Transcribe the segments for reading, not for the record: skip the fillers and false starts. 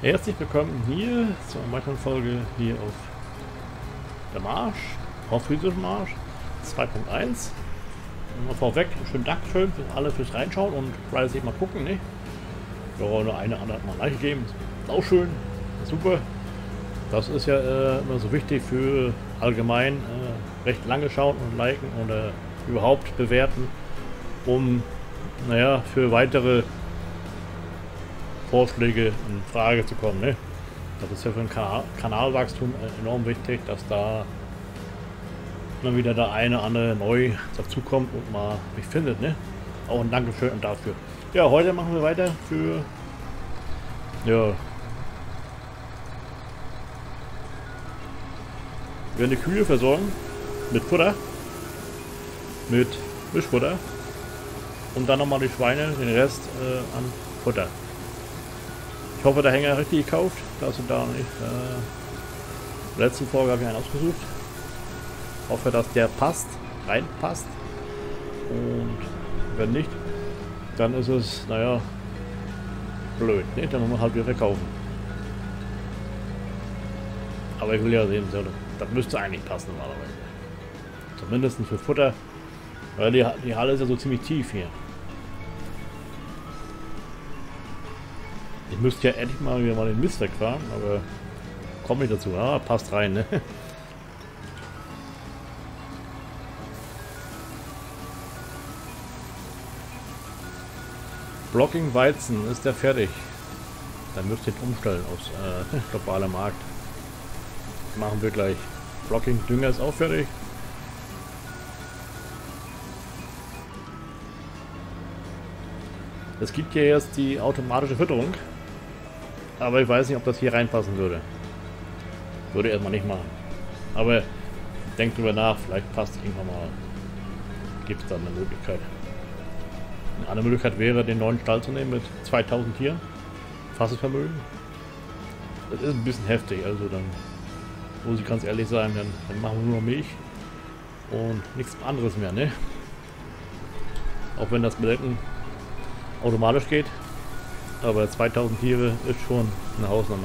Herzlich willkommen hier zu einer weiteren Folge hier auf der Marsch, auf physischen Marsch 2.1. Mal vorweg, schönen Dankeschön für alle fürs Reinschauen und fleißig mal gucken, ne? Ja, nur eine andere hat mal Like gegeben, ist auch schön, super. Das ist ja immer so wichtig für allgemein recht lange schauen und liken oder überhaupt bewerten, um, naja, für weitere Vorschläge in Frage zu kommen. Ne? Das ist ja für ein Kanalwachstum enorm wichtig, dass da immer wieder der eine oder andere neu dazukommt und mal mich findet. Ne? Auch ein Dankeschön dafür. Ja, heute machen wir weiter für ja, wir werden die Kühe versorgen mit Futter, mit Mischfutter und dann nochmal die Schweine, den Rest an Futter. Ich hoffe, der Hänger richtig gekauft, da sind da nicht. Letzten Folge habe ich einen ausgesucht. Hoffe, dass der passt, reinpasst. Und wenn nicht, dann ist es, naja, blöd. Ne? Dann muss man halt wieder verkaufen. Aber ich will ja sehen, das müsste eigentlich passen normalerweise. Zumindest für Futter, weil die Halle ist ja so ziemlich tief hier. Ich müsste ja endlich mal wieder den Mist wegfahren, aber komme nicht dazu. Ah, passt rein, ne? Blocking Weizen ist der fertig. Dann müsst ihr umstellen aufs globale Markt. Machen wir gleich. Blocking Dünger ist auch fertig. Es gibt ja jetzt die automatische Fütterung. Aber ich weiß nicht, ob das hier reinpassen würde. Würde erstmal nicht machen. Aber denkt drüber nach, vielleicht passt irgendwann mal. Gibt es dann eine Möglichkeit. Eine andere Möglichkeit wäre, den neuen Stall zu nehmen mit 2000 Tieren. Fassungsvermögen. Das ist ein bisschen heftig, also dann muss ich ganz ehrlich sagen, dann machen wir nur noch Milch und nichts anderes mehr, ne? Auch wenn das Melken automatisch geht. Aber 2000 Tiere ist schon eine Hausnummer.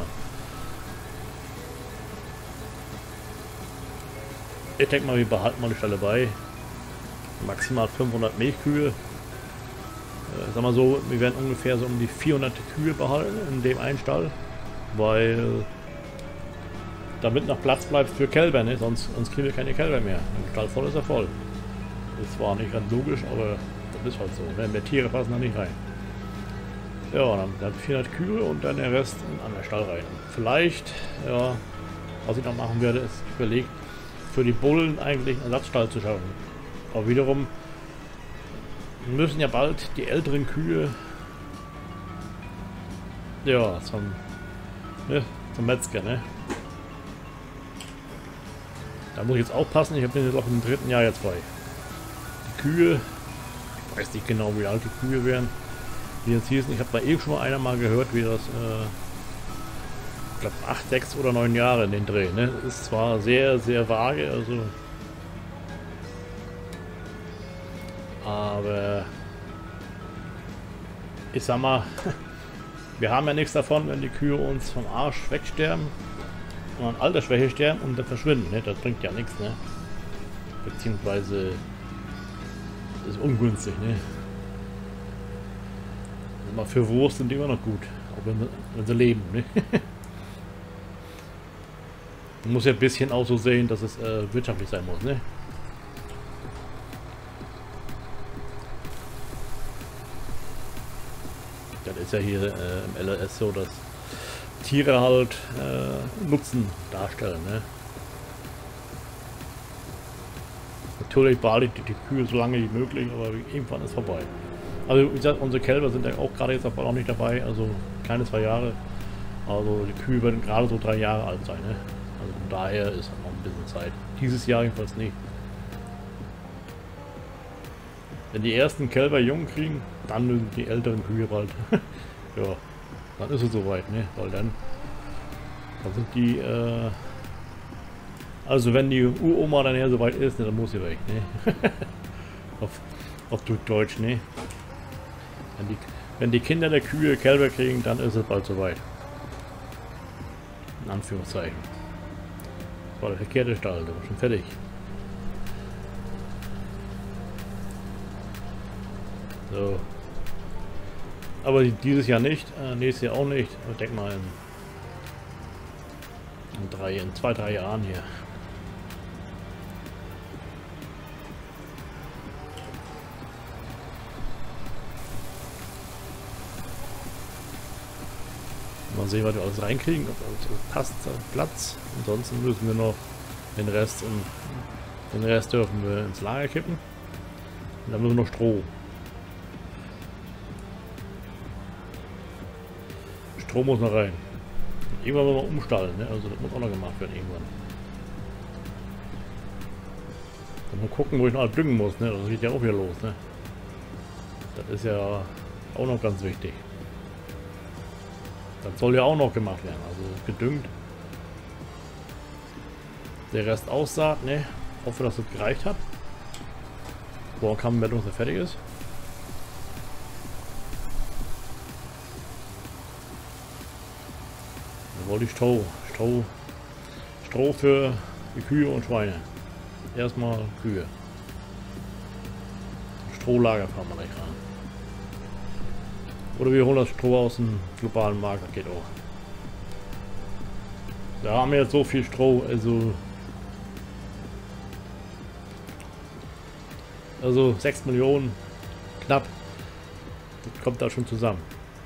Ich denke mal, wir behalten mal die Stelle bei. Maximal 500 Milchkühe. Sag mal so, wir werden ungefähr so um die 400 Kühe behalten in dem einen Stall. Weil damit noch Platz bleibt für Kälber, ne? Sonst kriegen wir keine Kälber mehr. Der Stall voll ist er voll. Das war nicht ganz logisch, aber das ist halt so. Ne? Mehr Tiere passen da nicht rein. Ja, dann 400 Kühe und dann der Rest in einen anderen Stall rein. Vielleicht, ja, was ich noch machen werde, ist überlegt, für die Bullen eigentlich einen Ersatzstall zu schaffen. Aber wiederum müssen ja bald die älteren Kühe ja zum Metzger, ne? Da muss ich jetzt aufpassen, ich habe den jetzt auch im 3. Jahr jetzt bei. Die Kühe, ich weiß nicht genau, wie alt die Kühe wären. Die jetzt hießen, ich habe da eben schon mal einer mal gehört, wie das, ich glaube 8, 6 oder 9 Jahre in den Dreh, ne? Das ist zwar sehr, sehr vage, also, aber ich sag mal, wir haben ja nichts davon, wenn die Kühe uns vom Arsch wegsterben und an Altersschwäche sterben und dann verschwinden, ne? Das bringt ja nichts, ne? Beziehungsweise ist ungünstig, ne? Mal für Wurst sind die immer noch gut, auch wenn sie leben. Ne? Man muss ja ein bisschen auch so sehen, dass es wirtschaftlich sein muss. Ne? Das ist ja hier im LRS so, dass Tiere halt Nutzen darstellen. Ne? Natürlich behalte ich die Kühe so lange wie möglich, aber irgendwann ist vorbei. Also wie gesagt, unsere Kälber sind ja auch gerade jetzt auch nicht dabei, also keine 2 Jahre. Also die Kühe werden gerade so 3 Jahre alt sein, ne? Also von daher ist noch ein bisschen Zeit. Dieses Jahr jedenfalls nicht. Wenn die ersten Kälber jung kriegen, dann müssen die älteren Kühe bald. Ja, dann ist es soweit, ne? Weil dann sind die, also wenn die Uroma dann her soweit ist, ne, dann muss sie weg, ne? auf Deutsch, ne? Wenn die Kinder der Kühe Kälber kriegen, dann ist es bald soweit. In Anführungszeichen. Das war der verkehrte Stall, der war schon fertig. So. Aber dieses Jahr nicht, nächstes Jahr auch nicht. Ich denke mal in 2-3 Jahren hier. Mal sehen, was wir alles reinkriegen, ob alles passt, Platz. Ansonsten müssen wir noch den Rest dürfen wir ins Lager kippen. Und dann müssen wir noch Stroh. Stroh muss noch rein. Und irgendwann wollen wir umstallen, ne? Also das muss auch noch gemacht werden irgendwann. Dann mal gucken, wo ich noch alles düngen muss, ne? Das geht ja auch wieder los, ne? Das ist ja auch noch ganz wichtig. Das soll ja auch noch gemacht werden, also gedüngt. Der Rest Aussaat, ne? Hoffe, dass das gereicht hat. Morgen kam Meldung, dass er fertig ist. Dann wollte ich Stroh für die Kühe und Schweine. Erstmal Kühe. Strohlager fahren wir gleich ran. Oder wir holen das Stroh aus dem globalen Markt, das geht auch. Da haben wir jetzt so viel Stroh, also 6 Millionen knapp. Das kommt da schon zusammen.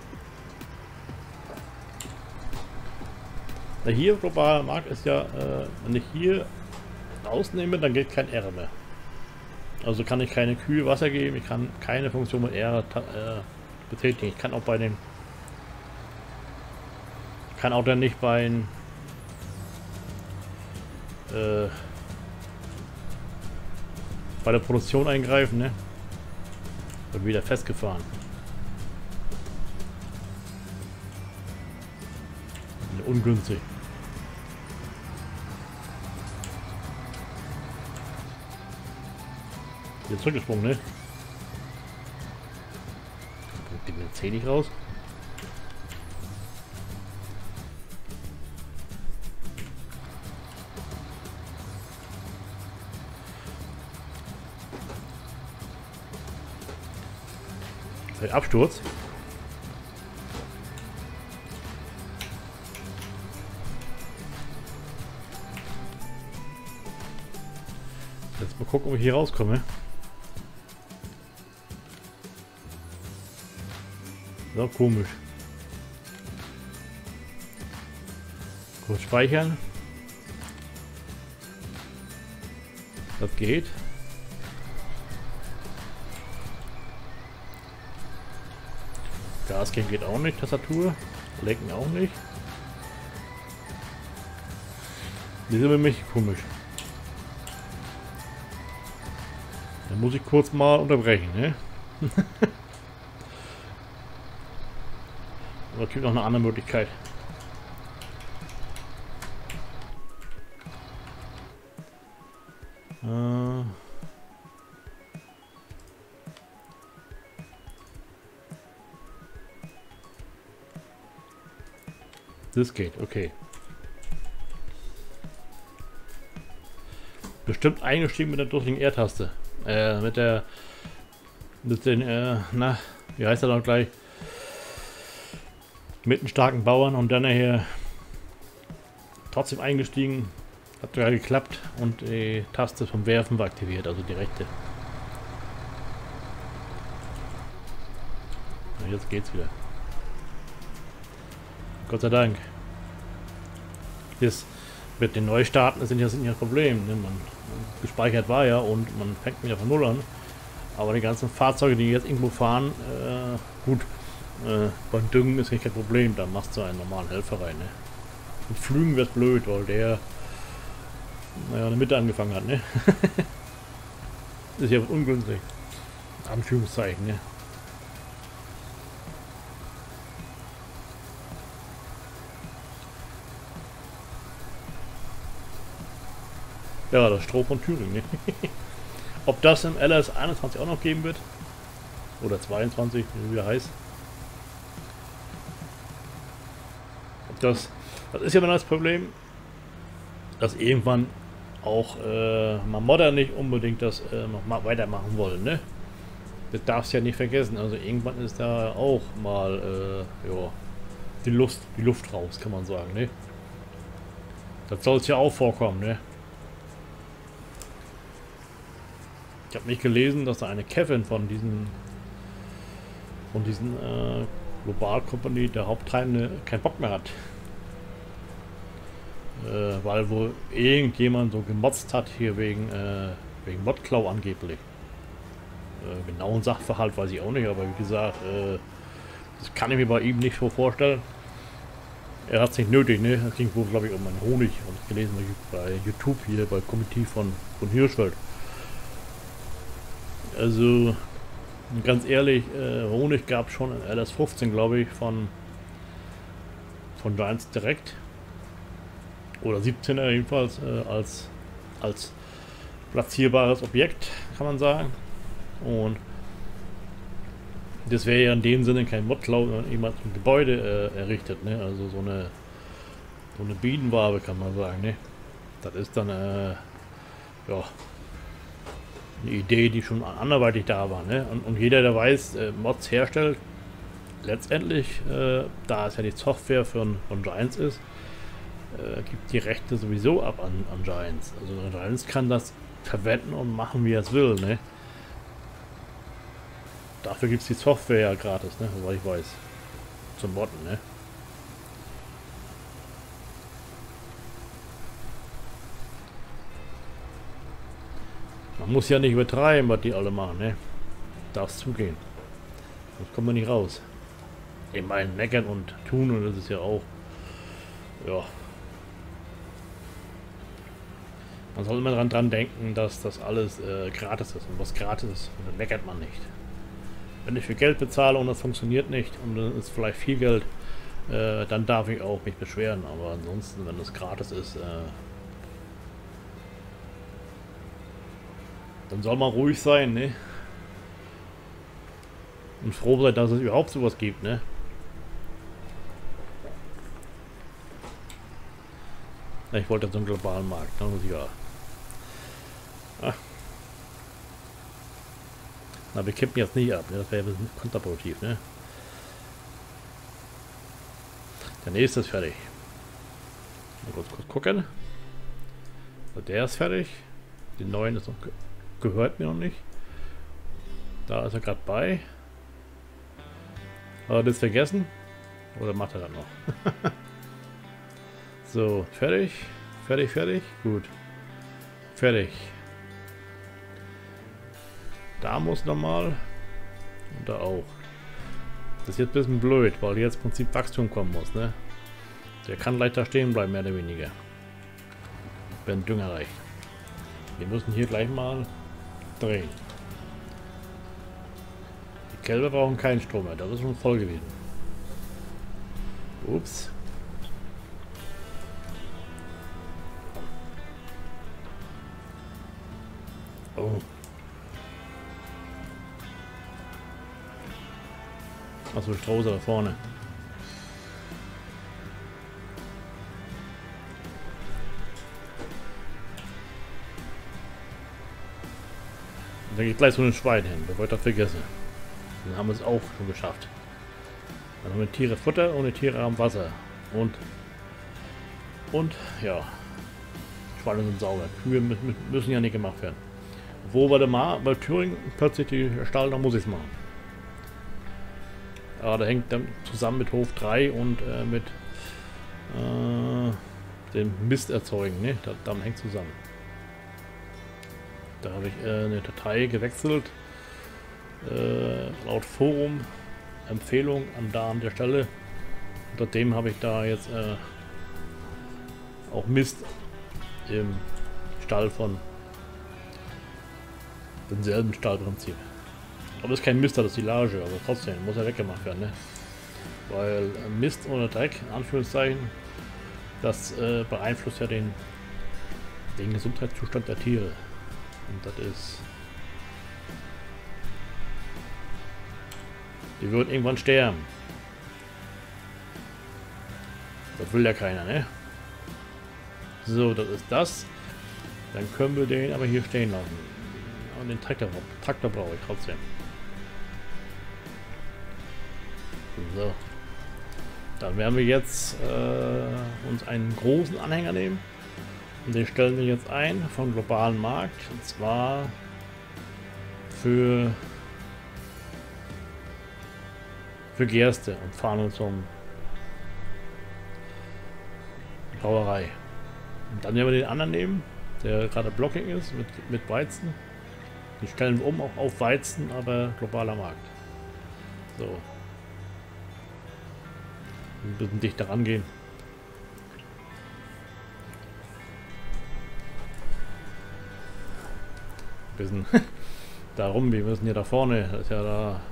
Na hier globaler Markt ist ja, wenn ich hier rausnehme, dann geht kein R mehr. Also kann ich keine Kühe Wasser geben, ich kann keine Funktion mit R betätigen. Ich kann auch bei den dann nicht bei der Produktion eingreifen, ne? Wird wieder festgefahren. Ungünstig. Hier zurückgesprungen, ne? Geht mir C nicht raus. Absturz. Jetzt mal gucken, ob ich hier rauskomme. So, komisch. Kurz speichern. Das geht. Gas geht auch nicht, Tastatur. Lecken auch nicht. Die sind nämlich komisch. Dann muss ich kurz mal unterbrechen, ne? Aber es gibt noch eine andere Möglichkeit. Das geht, okay. Bestimmt eingestiegen mit der durchgängigen R-Taste. Mit den, wie heißt er dann gleich? Mit einem starken Bauern und dann nachher trotzdem eingestiegen. Hat sogar geklappt und die Taste vom Werfen war aktiviert, also die rechte. Ja, jetzt geht's wieder. Gott sei Dank. Jetzt mit den Neustarten sind ja ein Problem. Ne? Gespeichert war ja und man fängt wieder von Null an. Aber die ganzen Fahrzeuge, die jetzt irgendwo fahren, gut, beim Düngen ist nicht kein Problem. Da machst du einen normalen Helfer rein. Ne? Und Flügen wird blöd, weil der in der Mitte angefangen hat. Ne? Ist ja ungünstig. Anführungszeichen. Ne? Ja, das Stroh von Thüringen. Ne? Ob das im LS 21 auch noch geben wird? Oder 22, wie er heißt. Das ist ja immer das Problem, dass irgendwann auch mal Modder nicht unbedingt das noch mal weitermachen wollen, ne? Das darfst du ja nicht vergessen. Also irgendwann ist da auch mal ja, die Luft raus, kann man sagen, ne? Das soll es ja auch vorkommen, ne? Ich habe nicht gelesen, dass da eine Kevin von diesen Global Company, der Haupttreibende, keinen Bock mehr hat. Weil wohl irgendjemand so gemotzt hat hier wegen Modklau angeblich. Genauen Sachverhalt weiß ich auch nicht, aber wie gesagt, das kann ich mir bei ihm nicht so vorstellen. Er hat es nicht nötig, ne? Es ging wohl, glaube ich, um einen Honig, habe ich gelesen bei YouTube hier, bei Komitee von Hirschfeld. Also, ganz ehrlich, Honig gab es schon in LS15, glaube ich, von Giants direkt. Oder 17er jedenfalls, als platzierbares Objekt, kann man sagen. Und das wäre ja in dem Sinne kein Modklau, sondern jemand ein Gebäude errichtet, ne? Also so eine Bienenwabe, kann man sagen, ne? Das ist dann ja, eine Idee, die schon anderweitig da war, ne? Und jeder, der weiß, Mods herstellt, letztendlich, da es ja die Software von Giants ist, gibt die Rechte sowieso ab an Giants. Also Giants kann das verwenden und machen, wie er es will, ne? Dafür gibt es die Software ja gratis, ne? Soweit ich weiß. Zum Modden, ne? Man muss ja nicht übertreiben, was die alle machen, ne? Darf es zugehen. Sonst kommt man nicht raus. Ich meine, meckern und tun, und das ist ja auch, ja. Man soll immer dran denken, dass das alles gratis ist. Und was gratis ist, dann meckert man nicht. Wenn ich für Geld bezahle und das funktioniert nicht und dann ist vielleicht viel Geld, dann darf ich auch mich beschweren. Aber ansonsten, wenn das gratis ist, dann soll man ruhig sein, ne? Und froh sein, dass es überhaupt sowas gibt, ne? Ich wollte so einen globalen Markt, ne? Ja. Ach. Na, wir kippen jetzt nicht ab, ne? Das wäre ein bisschen kontraproduktiv, ne? Der nächste ist fertig. Mal kurz gucken. So, der ist fertig. Den neuen ist noch, gehört mir noch nicht. Da ist er gerade bei. Hat er das vergessen? Oder macht er das noch? So, fertig. Fertig. Gut. Fertig. Da muss nochmal. Und da auch. Das ist jetzt ein bisschen blöd, weil jetzt im Prinzip Wachstum kommen muss, ne? Der kann leichter stehen bleiben, mehr oder weniger. Wenn Dünger reicht. Wir müssen hier gleich mal drehen. Die Kälber brauchen keinen Strom mehr, das ist schon voll gewesen. Ups. Oh. Achso, Strauße da vorne. Da geht gleich so ein Schwein hin, bevor ich das vergesse. Dann haben wir es auch schon geschafft. Dann haben wir Tiere Futter, ohne Tiere am Wasser. Und ja, Schweine sind sauber. Kühe müssen ja nicht gemacht werden. Wo warte mal, bei Thüringen plötzlich die Stall, da muss ich es machen. Aber da hängt dann zusammen mit Hof 3 und mit dem Mist erzeugen, ne? Das hängt zusammen. Da habe ich eine Datei gewechselt. Laut Forum Empfehlung an der Stelle. Seitdem habe ich da jetzt auch Mist im Stall von demselben Stallprinzip. Aber es ist kein Mist, das ist Silage, aber trotzdem muss er weggemacht werden, ne? Weil Mist oder Dreck, in Anführungszeichen, das beeinflusst ja den Gesundheitszustand der Tiere. Und das ist... Die würden irgendwann sterben. Das will ja keiner, ne? So, das ist das. Dann können wir den aber hier stehen lassen. Und den Traktor brauche ich trotzdem. So. Dann werden wir jetzt uns einen großen Anhänger nehmen. Und den stellen wir jetzt ein vom globalen Markt. Und zwar für Gerste und fahren uns zum Brauerei. Und dann werden wir den anderen nehmen, der gerade Blocking ist mit Weizen. Die stellen wir um auch auf Weizen, aber globaler Markt. So. Ein bisschen dichter rangehen. Ein bisschen darum, wir müssen hier da vorne, das ist ja da.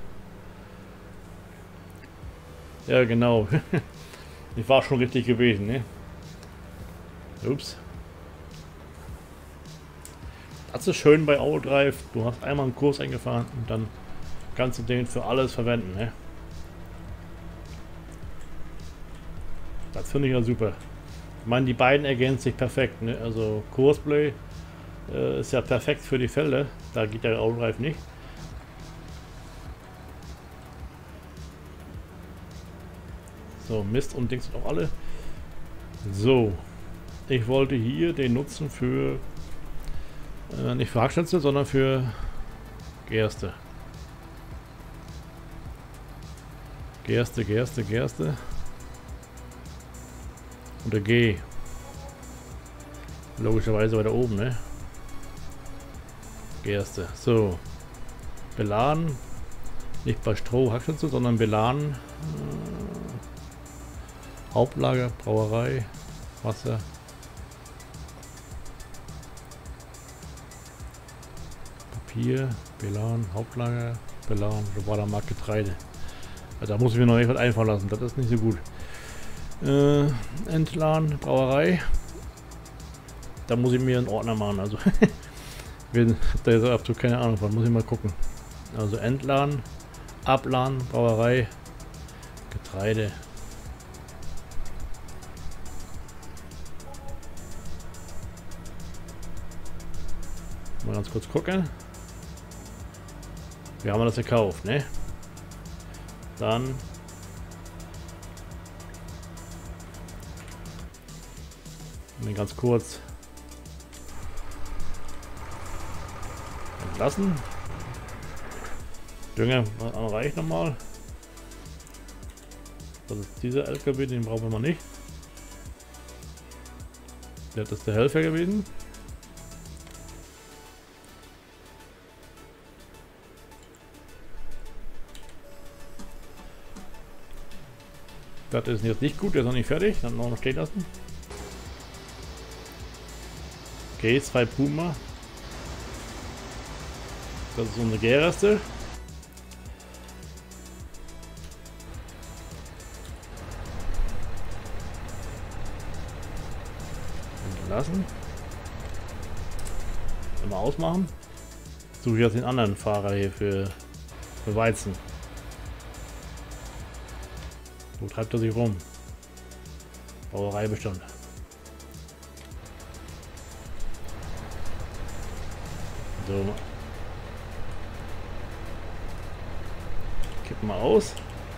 Ja, genau. Ich war schon richtig gewesen, ne? Ups. Das ist schön bei Autodrive. Du hast einmal einen Kurs eingefahren und dann kannst du den für alles verwenden, ne? Das finde ich ja super. Ich meine, die beiden ergänzen sich perfekt, ne? Also Courseplay ist ja perfekt für die Felder. Da geht der Autodrive nicht. So, Mist und Dings sind auch alle. So. Ich wollte hier den nutzen für nicht für Hackschnitzel, sondern für Gerste. Gerste. Und der G. Logischerweise weiter oben, ne? Gerste. So. Beladen. Nicht bei Stroh, Hackschnitzel, sondern beladen. Hauptlager, Brauerei, Wasser. Papier, Belan, Hauptlager, Belan, globaler Markt, Getreide. Da muss ich mir noch etwas einfallen lassen, das ist nicht so gut. Entladen, Brauerei. Da muss ich mir einen Ordner machen, also da ist absolut keine Ahnung von, muss ich mal gucken. Also Entladen, Abladen, Brauerei, Getreide. Mal ganz kurz gucken. Wir haben das gekauft, ne? Dann ganz kurz entlassen. Dünger reicht nochmal. Das ist dieser LKW, den brauchen wir mal nicht. Das ist der Helfer gewesen. Das ist jetzt nicht gut, der ist noch nicht fertig, dann noch stehen lassen. Okay, 2 Puma. Das ist unsere Gerste. Lassen. Immer ausmachen. Suche ich jetzt den anderen Fahrer hier für Weizen. Wo treibt er sich rum? Brauerei bestimmt. So. Kippen mal aus.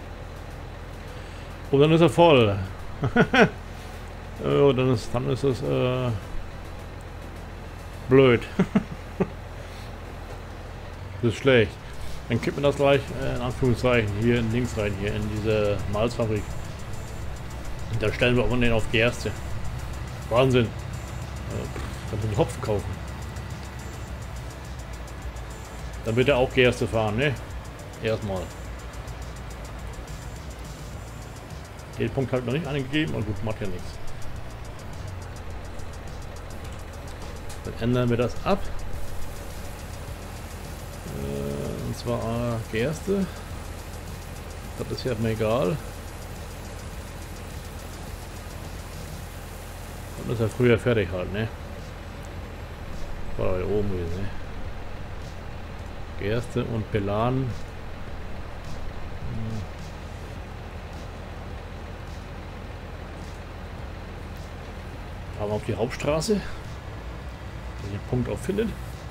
Und dann ist er voll. Oh, dann ist es blöd. Das ist schlecht. Dann kippen wir das gleich in Anführungszeichen hier links rein, hier in diese Malzfabrik. Und da stellen wir auch den auf Gerste. Wahnsinn. Dann müssen wir Hopfen kaufen. Dann wird er auch Gerste fahren, ne? Erstmal. Den Punkt halt noch nicht angegeben, und gut, macht ja nichts. Dann ändern wir das ab. Und zwar Gerste. Das ist ja mir egal. Und ist ja früher fertig halt, ne? War da oben gewesen, ne? Gerste und Belan. Fahren wir auf die Hauptstraße, wo ihr den Punkt auch findet.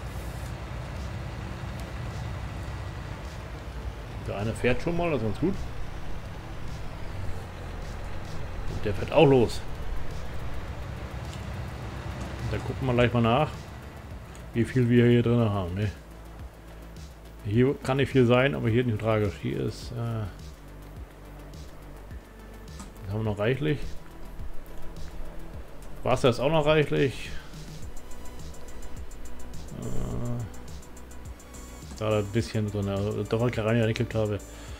Der eine fährt schon mal, das ist ganz gut. Und der fährt auch los. Und dann gucken wir gleich mal nach, wie viel wir hier drin haben. Ne? Hier kann nicht viel sein, aber hier nicht tragisch. Hier ist... haben wir noch reichlich. Wasser ist auch noch reichlich. Da ein bisschen drin, also doch ich rein gekippt habe.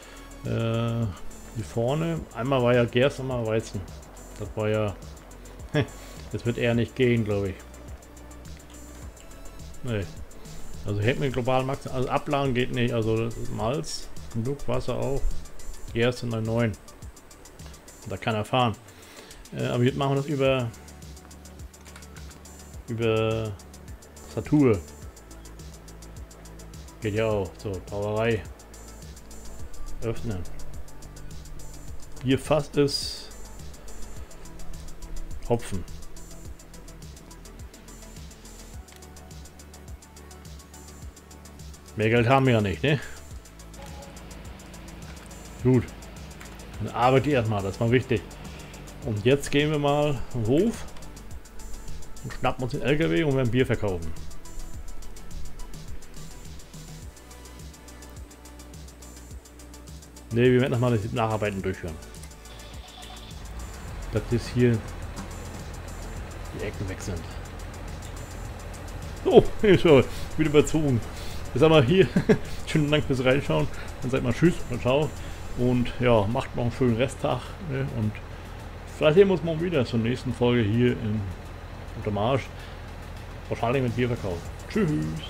Hier vorne, einmal war ja Gerste, einmal Weizen. Das war ja... Das wird eher nicht gehen, glaube ich. Nee. Also hätten wir global maximal, also Ablagen geht nicht, also Malz, genug Wasser auch. Gerste 9,9. Da kann er fahren. Aber jetzt machen wir das über Satur. Geht ja auch. So, Brauerei. Öffnen. Hier fast ist Hopfen. Mehr Geld haben wir ja nicht, ne? Gut. Dann arbeite ich erstmal, das war wichtig. Und jetzt gehen wir mal auf den Hof und schnappen uns den LKW und werden Bier verkaufen. Ne, wir werden nochmal das Nacharbeiten durchführen. Dass jetzt hier die Ecken weg sind. Oh, ist schon wieder überzogen. Jetzt haben wir hier. Schönen Dank fürs Reinschauen. Dann sagt mal Tschüss und Ciao. Und ja, macht noch einen schönen Resttag. Ne? Und vielleicht sehen wir uns morgen wieder zur nächsten Folge hier in Untermarsch. Wahrscheinlich mit Bierverkauf. Tschüss.